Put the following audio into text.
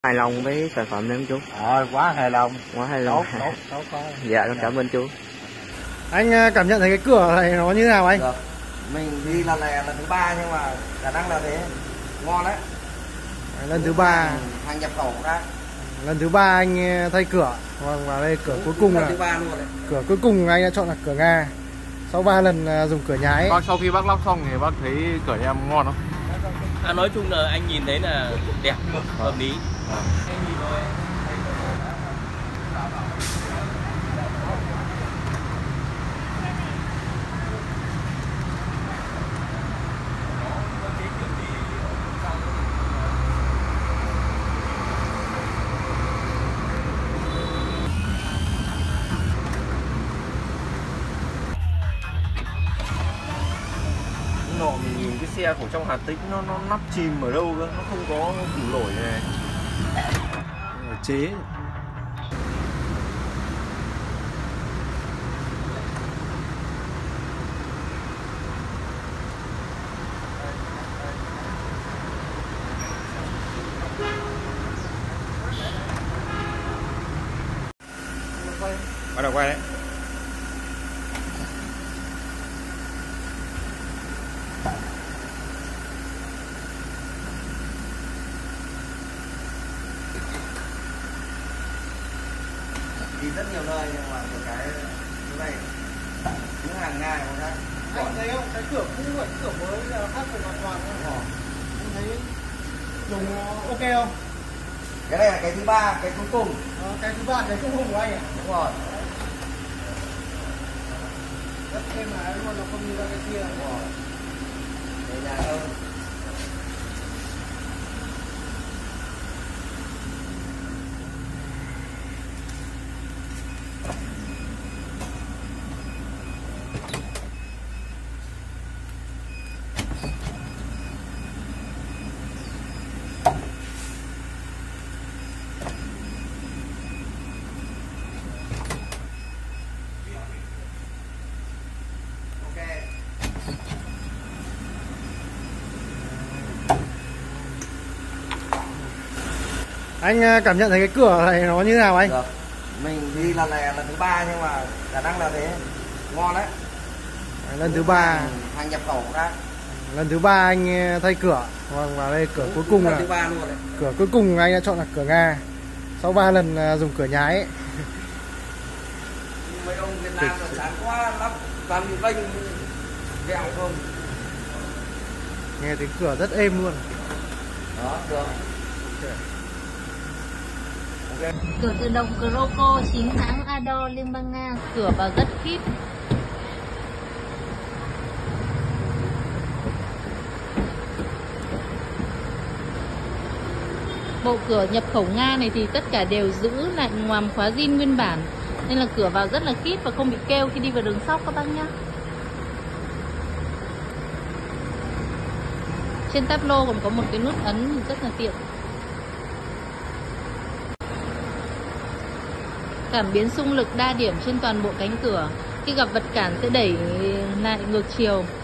Hài lòng với sản phẩm này không chú? Quá hài lòng. Quá hài lòng. Tốt quá. Dạ con cảm ơn chú. Anh cảm nhận thấy cái cửa này nó như thế nào anh? Được. Mình đi lần này là lần thứ 3 nhưng mà khả năng là thế ngon đấy. Lần thứ 3. Hàng nhập khẩu ra. Lần thứ 3 anh thay cửa. Vâng, và đây cửa cuối cùng lần là thứ 3 luôn đấy. Cửa cuối cùng anh đã chọn là cửa Nga. Sau 3 lần dùng cửa nhái. Bác sau khi bác lắp xong thì bác thấy cửa nhà em ngon không? Nói chung là anh nhìn thấy là đẹp, hợp lý. Nọ mình nhìn cái xe của trong Hà Tĩnh nó nắp chìm ở đâu cơ, nó không có củ nổi này. Chế. Bắt đầu quay đấy. Đi rất nhiều nơi nhưng mà một cái này những hàng Nga một cái. Anh thấy không? Cái cửa cũ và cửa mới là khác biệt hoàn toàn không? Anh thấy dùng ok không? Cái này là cái thứ 3, cái cuối cùng. Cái thứ 3, cái cuối cùng của anh à? Đúng rồi. Rất êm ái luôn, nó không như ra cái kia. Đúng rồi. Để nhà hơn. Anh cảm nhận thấy cái cửa này nó như thế nào anh? Được. Mình đi lần này là lần thứ 3 nhưng mà khả năng là thế ngon đấy. Lần thứ 3. Hàng nhập khẩu ra. Lần thứ 3 anh thay cửa. Vâng, và đây cửa cuối cùng lần là thứ 3 luôn đấy. cửa cuối cùng anh đã chọn là cửa Nga. Sau 3 lần dùng cửa nhái. Mấy ông Việt Nam là chán quá lắm, toàn vênh vẹo không. Nghe tiếng cửa rất êm luôn. Đó, được. Cửa tự động Croco 9 tháng Ador Liên bang Nga, cửa vào rất khít. Bộ cửa nhập khẩu Nga này thì tất cả đều giữ lại ngoàm khóa zin nguyên bản, nên là cửa vào rất là khít và không bị kêu khi đi vào đường sóc các bác nhé. Trên táp lô còn có một cái nút ấn rất là tiện. Cảm biến xung lực đa điểm trên toàn bộ cánh cửa. Khi gặp vật cản sẽ đẩy lại ngược chiều.